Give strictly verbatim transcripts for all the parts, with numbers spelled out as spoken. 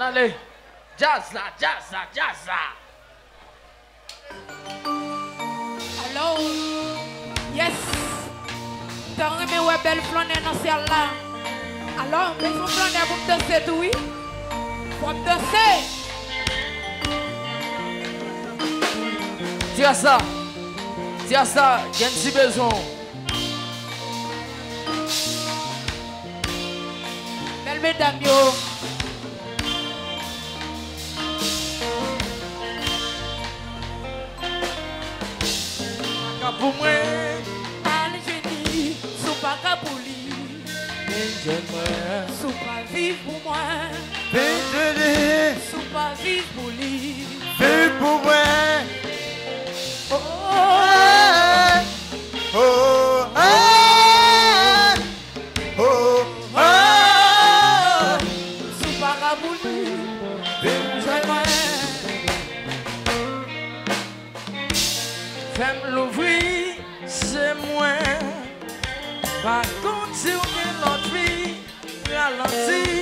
allez. Jazz là, jazz là, jazz là. Hello. Yes. T'as remis ouais belle flanelle dans ciel là. Alors, mais son flanelle pour me danser tout oui. Pour me danser. Tiens ça. Tiens ça, il y a un petit besoin. Belle mesdames yo. Pour moi, allez je dis, sous pas capouli. j'aimerais. Sous pas vivre pour moi. Désolé, Sous pas vivre pour lui. c'est pour moi. Oh, Oh, oh, ah, oh, ah. sous pas capouli. Femme l'ouvrir, c'est moi. Par contre, si on est l'autre vie, ralenti.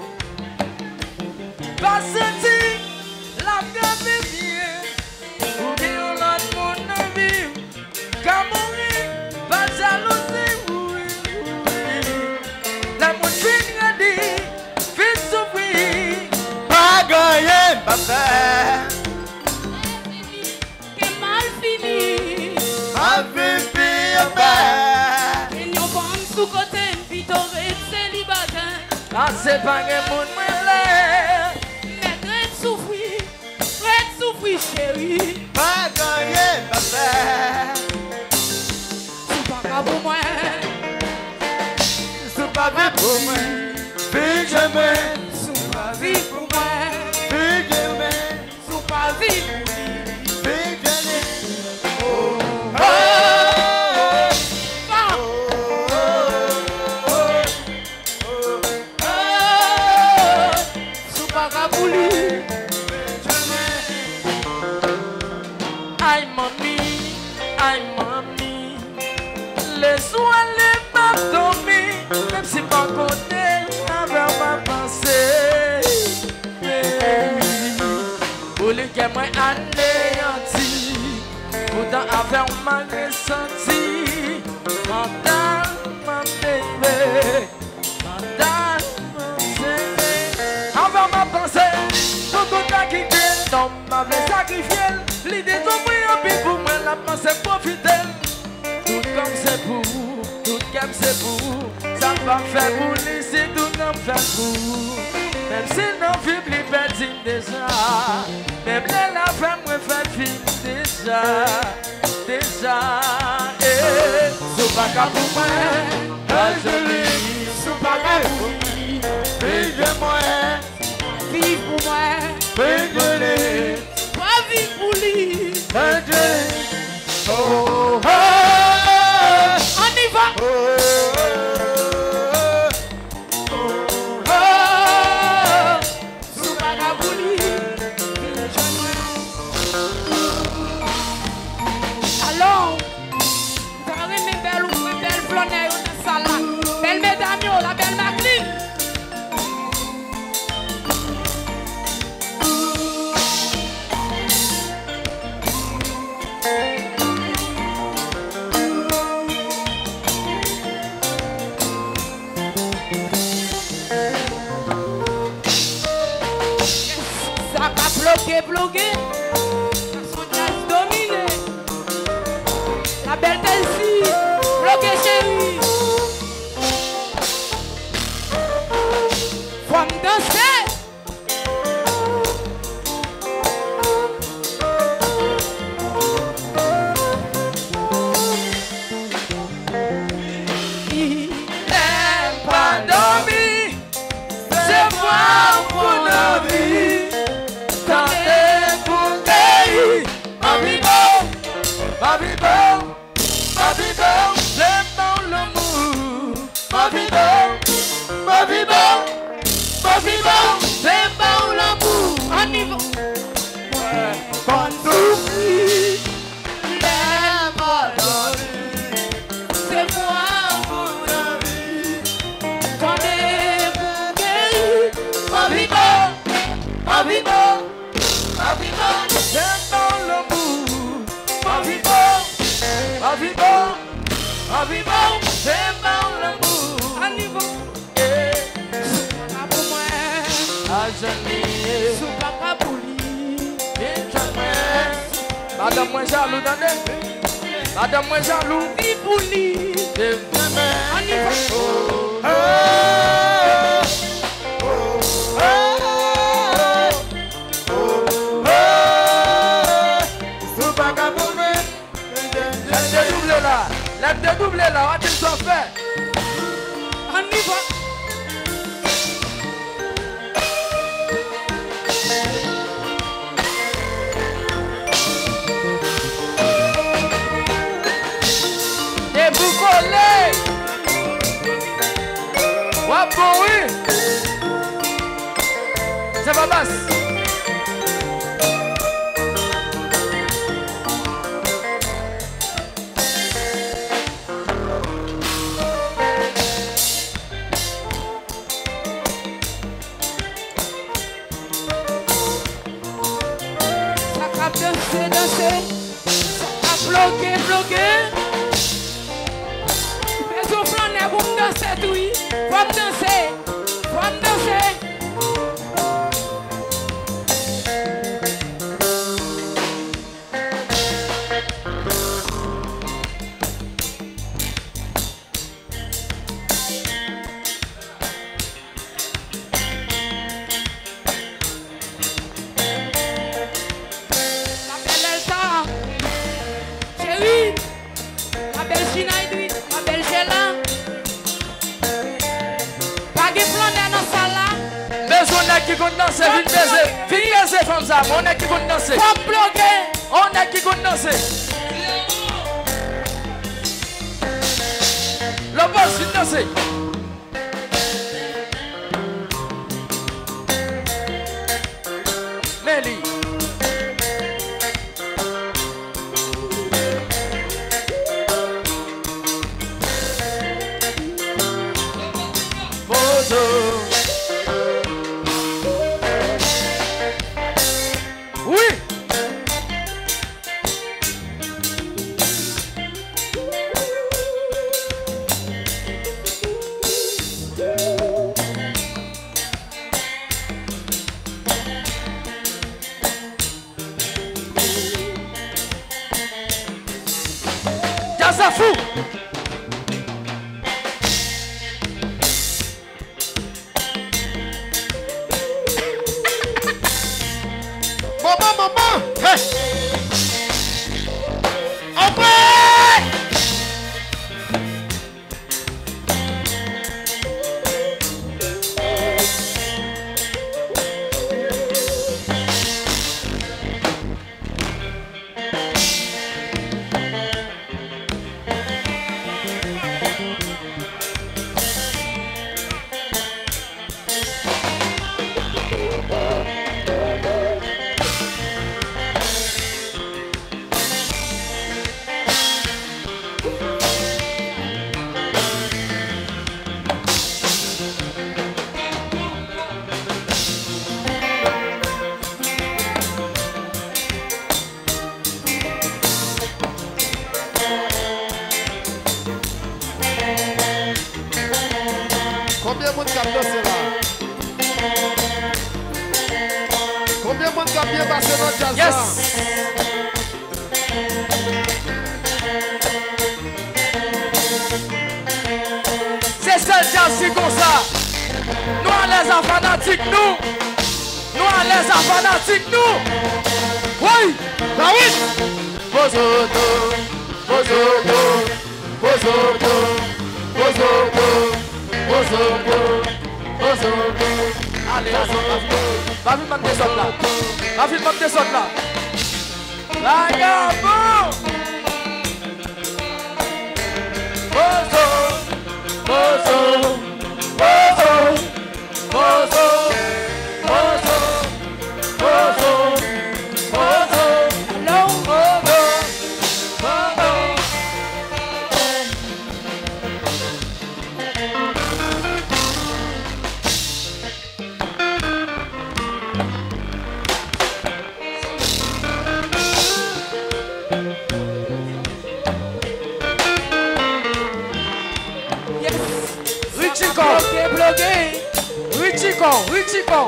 Pas senti, la vie bien. Ou bien l'autre monde vivre. Qu'à mourir, pas jalousie, oui, oui. La monde fin dit, fait souffrir. Pas gagné, pas fait. Que mal fini. Ma vie bien belle. Il y a pas un sous côté, pitoré, célibataire. Ah, c'est pas un monde l'air. Mais très souffrir, très souffrir, chérie. Pas gagné, pas fait. Sous pas grave pour moi. C'est pas vrai pour moi. Puis je m'aime. Sous pas vie pour moi. Puis je m'aime. Sous pas vie pour lui. Puis je m'aime. Oh, oh, Ah, sous pas grave pour lui. Aïe mamie, aïe mamie, laisse-moi les pas dormir, même si pas côté avec ma pensée. Pour les gamins anéantis, pourtant avec ma ressenti, mental, ma bébé, mental, ma bébé. Avec ma pensée, tout tout a quitté, non, m'avait sacrifié. L'idée d'ouvrir un peu pour moi, la pensée profiter. Tout comme c'est pour, tout comme c'est pour. Ça va faire pour lui, c'est tout comme fait pour. Même si non vie plus perdu déjà. Même la femme me fait film déjà. Déjà. Eh, c'est pas qu'à pour moi. je lis. Sous pas grave pour lui. Puis je m'aime. Vive pour moi. Puis je lis. Pas vivre pour lui. Puis je lis. Oh, oh, On y va. oh, oh, oh, oh. Sous pas grave pour lui. Alors, vous avez mes belles ou mes belles flonnées dans ça là. Belle mesdames, yo, la belle Macline. Ça va bloquer, bloquer. Son jazz dominé. La belle Delcy, bloquer chérie. Faut me danser. N'aime pas dormir, c'est moi pour la vie. Tentez pour pays, ma vie bon, ma vie bon, ma vie bon. J'aime dans le monde. En vivant, c'est par l'amour. En niveau. Eh, Ah, pour moi. à jamais. Sous papa pour lui. Et jamais. Madame, moi jaloux, donnez. Madame, moi jaloux. Vie pour lui. Et jamais. En niveau. Oh, lève de doubler là. Lève de doubler là. On dit qu'on fait. En niveau. Et vous collez. Ouais, bon, oui. C'est pas basse. Ça cap danser, danser. Ça cap bloquer, bloquer. Mais au flanc, n'est pour me danser, oui. Faut me danser. Faut me danser. La belle Elsa, chérie, la belle Chinaïdouine, la belle Géla. Pas de plan dans la salle là. Mais on est qui compte danser, vite baiser. Vite baiser comme ça, on est qui compte danser. Faut bloquer. On est qui compte danser. Le boss, vite danser. Mélie. Bozo. Oui. Ça fou. Maman, maman, hey. Après. Combien de monde qui a dansé là? Combien de monde qui a bien passé dans le jazz là? Yes. C'est ça le jazz, c'est comme ça. Nous à l'aise en fanatique, nous. Nous à l'aise en fanatique, nous. Oui. David! Bozoto, bozoto, bozoto, bozoto, bozoto, bozoto. Allez, allez, va vite mettre des autres là. Va vite mettre des autres là. La gabo. Bozo, bozo, bozo, bozo, bozo, bozo, bozo. Hello. Richiko. Richiko, Richiko.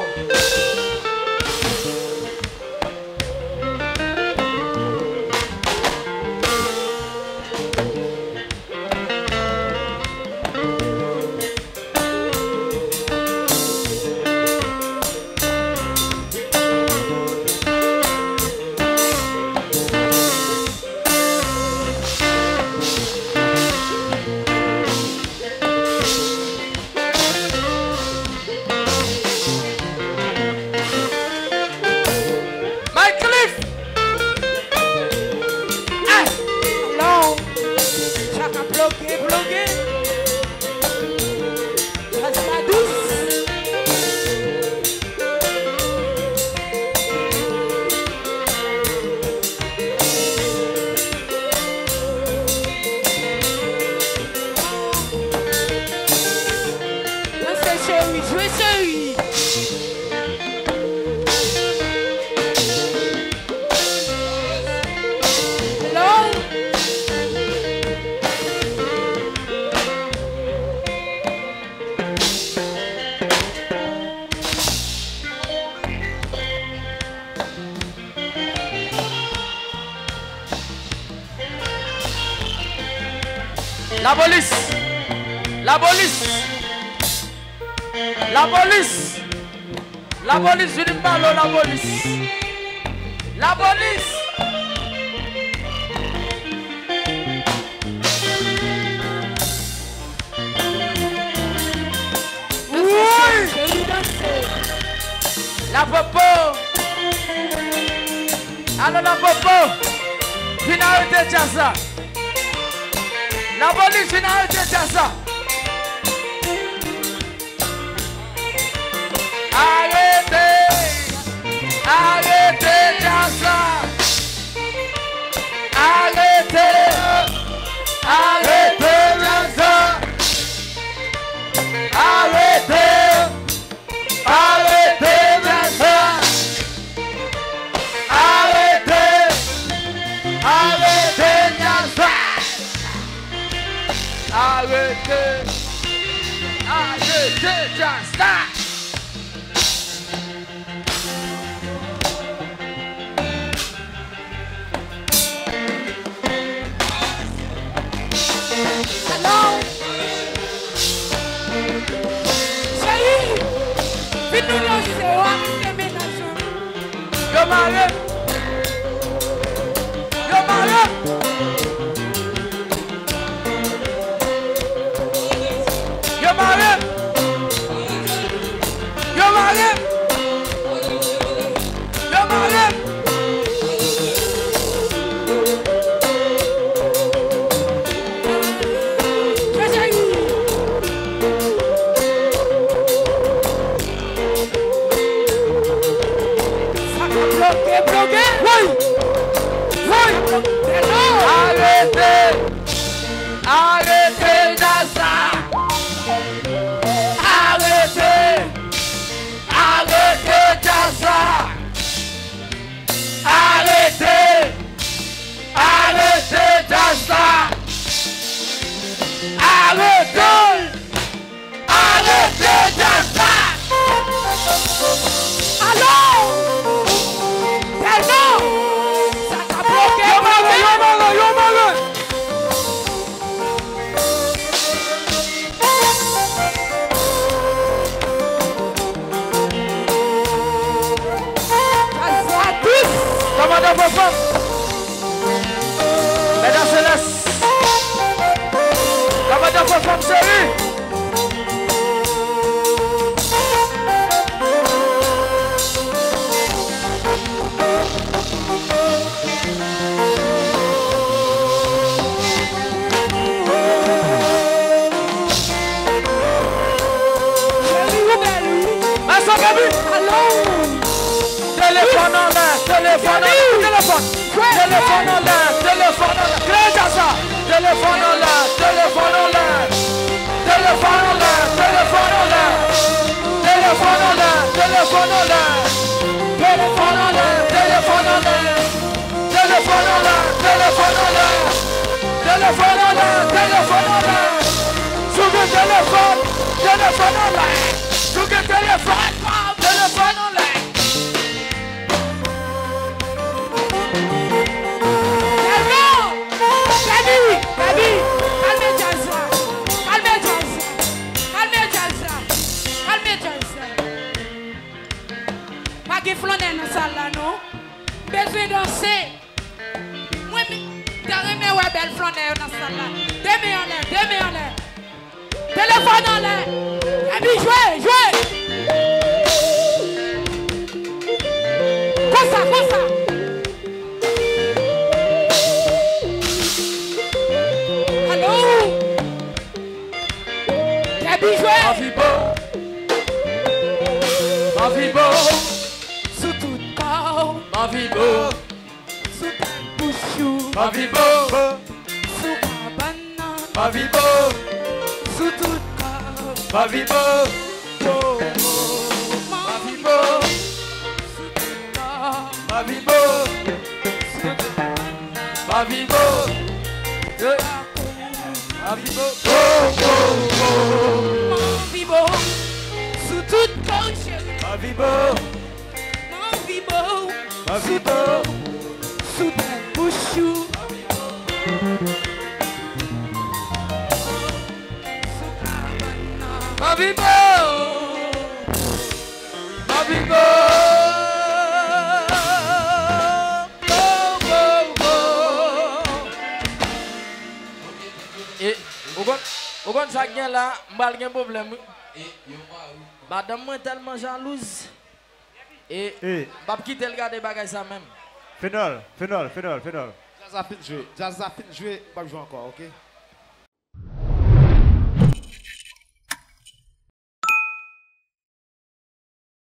La police, la police, la police, la police, je ne parle la police, la police. Oui, la popo, alors la popo, viens arrêter ça. La police vient arrêter ça. Arrêtez. Arrêtez ça. Arrêtez. Arrêtez ça. Arrêtez. Arrêtez ça. Arrêtez. Arrêtez ça. Arrêtez, arrêtez, just stop. Hello. Chérie, viens nous lancer, on va déménager. Yo Marie, yo Marie. Yo Marie, yo Marie, yo Marie. Bloqué, bloqué. Oui, oui. Arrêtez, arrêtez ça. Arrêtez! Arrêtez ça! Arrêtez! Arrêtez ça! Arrêtez! Arrêtez ça! Allô? Pardon! Ça t'a bloqué, Yo Marie, yo Marie, yo Marie! Commandant Papa, Mesdames Célestes, Commandant Papa, chérie. Téléphone en l'air, téléphone en l'air, téléphone, téléphone en l'air, téléphone en l'air, crée ça, téléphone en l'air, téléphone en l'air, téléphone en l'air, téléphone en l'air, téléphone en l'air, téléphone en l'air, téléphone en l'air, téléphone en l'air, téléphone en l'air, téléphone en l'air, téléphone en l'air, téléphone en l'air, sous le téléphone, téléphone en l'air. Tout que téléphone, téléphone en l'air. Baby, baby, calme Jalsa, calme Jalsa, calme Jalsa, calme Jalsa. Pas de flâner dans salle là non. Besoin danser. Moi, t'as remis ouais belle flâner dans salle là. Deux mains en l'air, deux mains en l'air. Téléphone en l'air. Baby, jouez, jouez. Comme ça, comme ça. Ma vie beau, ma vie beau, sous tout corps, ma vie beau, sous ta bouche, ma vie beau, sous ta banane, ma vie beau, sous tout corps, ma vie beau, beau, ma vie beau, sous tout corps, ma vie beau, ma vie beau, ma vie beau, mon vibo, sous tout corps, ma vie beau, mon vibo, ma vie beau, sous ta bouche, ma vie beau, ma vie beau. Au compte ça gagne là, m'bal gen problème. Madame moi tellement jalouse. Et pas quitter le garder bagay ça même. Phénol, phénol, phénol, phénol. Jazz a fin joué, Jazz a fin joué, pas jouer encore, OK?